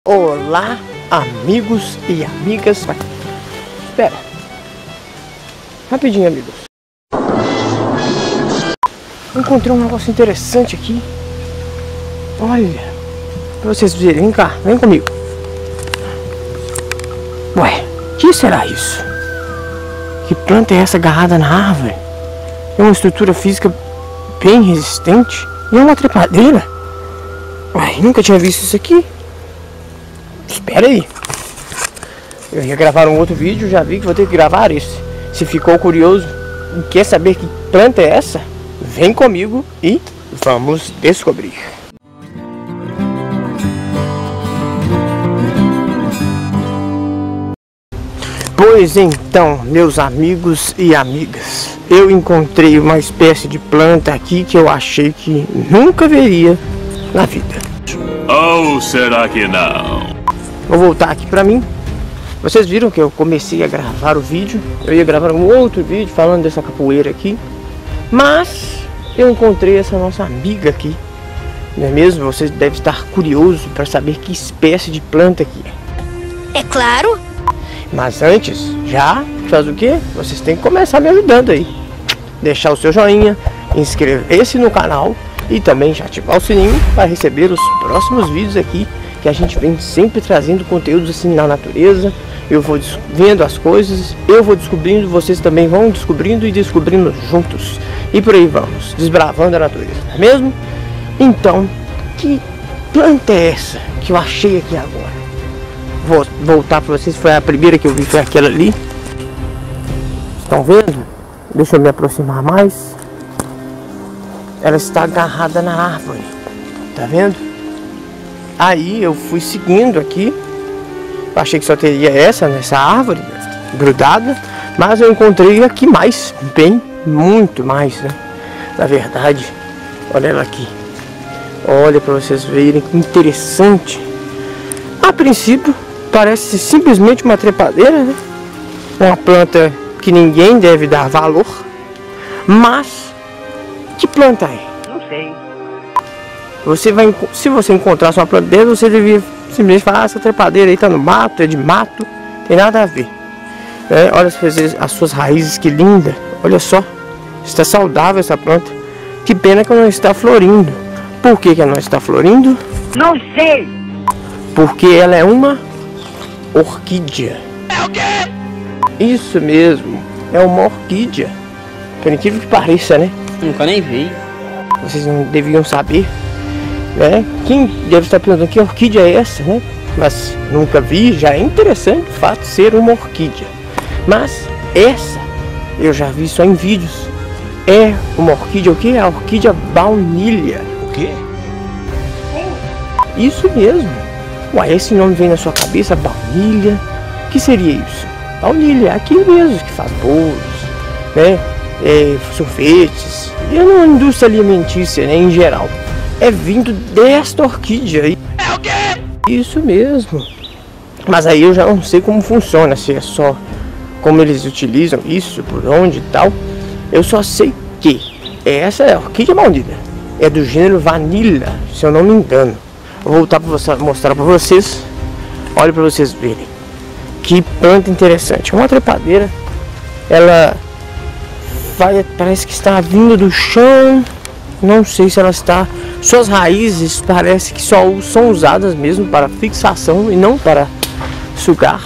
Olá, amigos e amigas. Espera, rapidinho, amigos. Encontrei um negócio interessante aqui. Olha, pra vocês verem. Vem cá, vem comigo. Ué, o que será isso? Que planta é essa agarrada na árvore? É uma estrutura física bem resistente e é uma trepadeira. Ué, nunca tinha visto isso aqui. Espera aí. Eu ia gravar um outro vídeo, já vi que vou ter que gravar esse. Se ficou curioso e quer saber que planta é essa, vem comigo e vamos descobrir. Pois então, meus amigos e amigas, eu encontrei uma espécie de planta aqui que eu achei que nunca veria na vida. Ou será que não? Vou voltar aqui pra mim. Vocês viram que eu comecei a gravar o vídeo. Eu ia gravar um outro vídeo falando dessa capoeira aqui, mas eu encontrei essa nossa amiga aqui. Não é mesmo? Vocês devem estar curiosos para saber que espécie de planta aqui é. É claro. Mas antes, já faz o que? Vocês têm que começar me ajudando aí. Deixar o seu joinha, inscrever-se no canal e também já ativar o sininho para receber os próximos vídeos aqui, que a gente vem sempre trazendo conteúdos assim na natureza. Eu vou vendo as coisas, eu vou descobrindo, vocês também vão descobrindo e descobrindo juntos. E por aí vamos, desbravando a natureza, não é mesmo? Então, que planta é essa que eu achei aqui agora? Vou voltar para vocês, foi a primeira que eu vi, foi aquela ali. Estão vendo? Deixa eu me aproximar mais. Ela está agarrada na árvore, tá vendo? Aí eu fui seguindo aqui. Eu achei que só teria nessa árvore grudada, mas eu encontrei aqui mais, bem, muito mais, né? Na verdade, olha ela aqui. Olha para vocês verem que interessante. A princípio parece simplesmente uma trepadeira, né? Uma planta que ninguém deve dar valor. Mas que planta é? Não sei. Se você encontrasse uma planta dessa, você devia simplesmente falar: essa trepadeira aí tá no mato, é de mato, tem nada a ver. Olha as suas raízes, que linda. Olha só, está saudável essa planta. Que pena que não está florindo. Por que ela não está florindo? Não sei. Porque ela é uma orquídea. É o quê? Isso mesmo, é uma orquídea. Por incrível que pareça, né? Nunca nem vi. Vocês não deviam saber, né? Quem deve estar perguntando que orquídea é essa, né? Mas nunca vi, já é interessante o fato de ser uma orquídea. Mas essa eu já vi só em vídeos. É uma orquídea, o que? A orquídea baunilha. O quê? Isso mesmo. Ué, esse nome vem na sua cabeça, baunilha. O que seria isso? Baunilha, aquilo mesmo que faz bolos, né? Sorvetes, e uma indústria alimentícia, né, em geral. É vindo desta orquídea aí. É o quê? Isso mesmo. Mas aí eu já não sei como funciona, se é só como eles utilizam isso, por onde e tal. Eu só sei que essa é a orquídea baunilha. É do gênero Vanilla, se eu não me engano. Vou voltar para mostrar para vocês. Olha para vocês verem. Que planta interessante. É uma trepadeira. Ela parece que está vindo do chão. Não sei se ela está. Suas raízes parece que só são usadas mesmo para fixação e não para sugar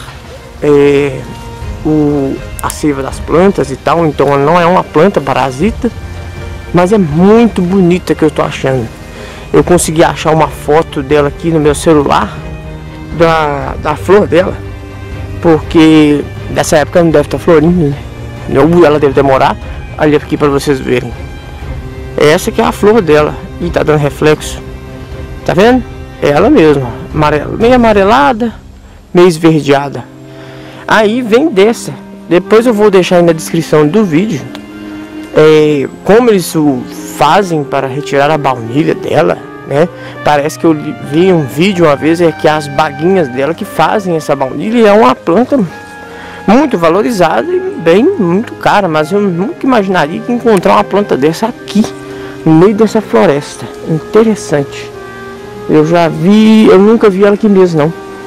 a seiva das plantas e tal. Então ela não é uma planta parasita, mas é muito bonita que eu estou achando. Eu consegui achar uma foto dela aqui no meu celular, da flor dela, porque dessa época não deve estar florindo, né? Ou ela deve demorar. Olha aqui para vocês verem. Essa que é a flor dela. E tá dando reflexo. Tá vendo? É ela mesma. Meio amarelada, meio esverdeada. Aí vem dessa. Depois eu vou deixar aí na descrição do vídeo como eles fazem para retirar a baunilha dela, né? Parece que eu vi um vídeo uma vez que as baguinhas dela que fazem essa baunilha. E é uma planta muito valorizada e muito cara, mas eu nunca imaginaria que encontrar uma planta dessa aqui no meio dessa floresta. Interessante. Eu nunca vi ela aqui mesmo não.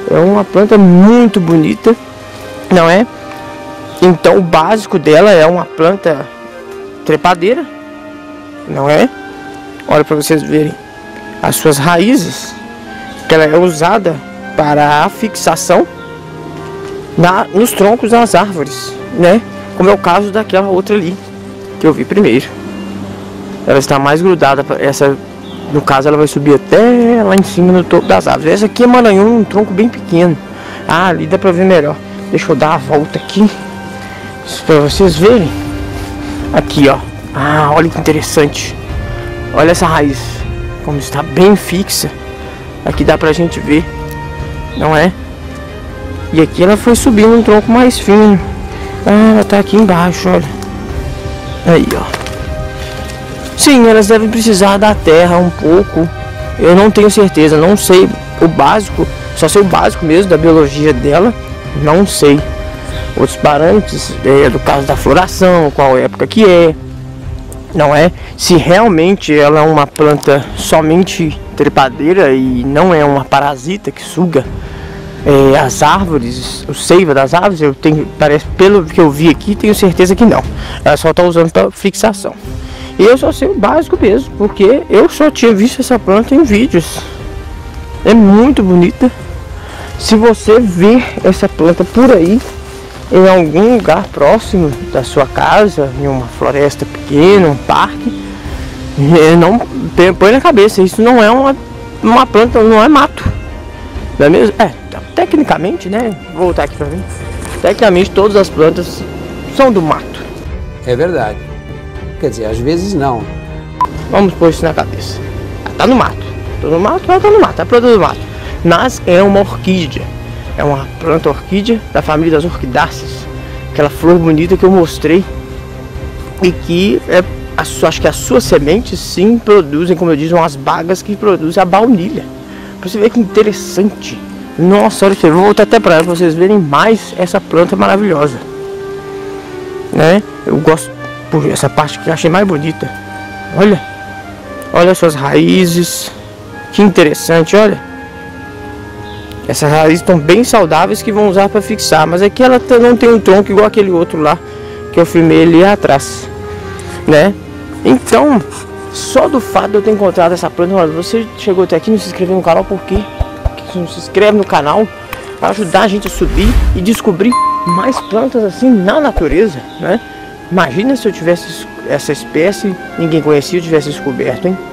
É uma planta muito bonita, não é? Então o básico dela é uma planta trepadeira, não é? Olha para vocês verem as suas raízes, que ela é usada para a fixação nos troncos das árvores, né? Como é o caso daquela outra ali que eu vi primeiro. Ela está mais grudada, essa no caso ela vai subir até lá em cima no topo das árvores. Essa aqui é Maranhão, um tronco bem pequeno. Ah, ali dá para ver melhor. Deixa eu dar a volta aqui para vocês verem. Aqui, ó. Ah, olha que interessante. Olha essa raiz, como está bem fixa. Aqui dá pra gente ver, não é? E aqui ela foi subindo um tronco mais fino. Ah, ela tá aqui embaixo, olha. Aí, ó. Sim, elas devem precisar da terra um pouco. Eu não tenho certeza, não sei o básico. Só sei o básico mesmo da biologia dela. Não sei outros parâmetros, do caso da floração, qual época que é, não é? Se realmente ela é uma planta somente trepadeira e não é uma parasita que suga as árvores, o seiva das árvores, eu tenho, parece, pelo que eu vi aqui, tenho certeza que não. Ela só está usando para fixação. E eu só sei o básico mesmo, porque eu só tinha visto essa planta em vídeos. É muito bonita. Se você ver essa planta por aí, em algum lugar próximo da sua casa, em uma floresta pequena, um parque, não põe na cabeça, isso não é uma planta, não é mato, não é mesmo? Tecnicamente, né? Vou voltar aqui pra mim. Tecnicamente todas as plantas são do mato. É verdade. Quer dizer, às vezes não. Vamos pôr isso na cabeça. Ela tá no mato. Tô no mato, ela tá no mato, é planta do mato. Mas é uma orquídea. É uma planta orquídea da família das orquidáceas. Aquela flor bonita que eu mostrei. E que acho que as suas sementes sim produzem, como eu disse, umas bagas que produzem a baunilha. Pra você ver que interessante. Nossa, olha, eu vou voltar até pra ela pra vocês verem mais essa planta maravilhosa, né? Eu gosto por essa parte que eu achei mais bonita. Olha as suas raízes. Que interessante, olha. Essas raízes estão bem saudáveis que vão usar para fixar. Mas aqui ela não tem um tronco igual aquele outro lá que eu filmei ali atrás, né? Então, só do fato de eu ter encontrado essa planta, olha, você chegou até aqui e não se inscreveu no canal, por quê? Porque você não se inscreve no canal para ajudar a gente a subir e descobrir mais plantas assim na natureza, né? Imagina se eu tivesse essa espécie, ninguém conhecia, eu tivesse descoberto, hein?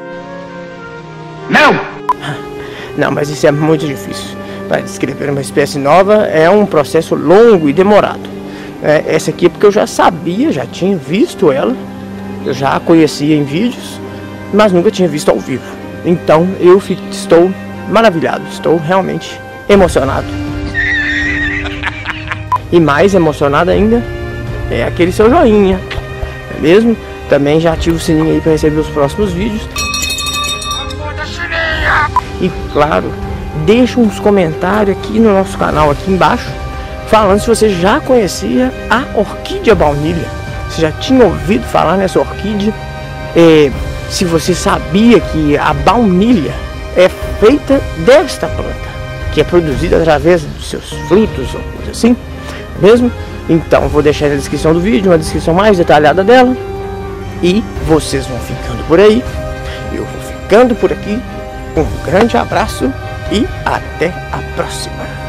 Não, mas isso é muito difícil. Para descrever uma espécie nova é um processo longo e demorado. Essa aqui é porque eu já sabia, já tinha visto ela, eu já a conhecia em vídeos, mas nunca tinha visto ao vivo. Então eu estou maravilhado, estou realmente emocionado. E mais emocionado ainda é aquele seu joinha, não é mesmo? Também já ativa o sininho aí para receber os próximos vídeos. E claro, deixa uns comentários aqui no nosso canal, aqui embaixo, falando se você já conhecia a orquídea baunilha. Você já tinha ouvido falar nessa orquídea? Se você sabia que a baunilha é feita desta planta, que é produzida através dos seus frutos ou coisa assim, mesmo? Então vou deixar na descrição do vídeo uma descrição mais detalhada dela. E vocês vão ficando por aí, eu vou ficando por aqui. Um grande abraço e até a próxima.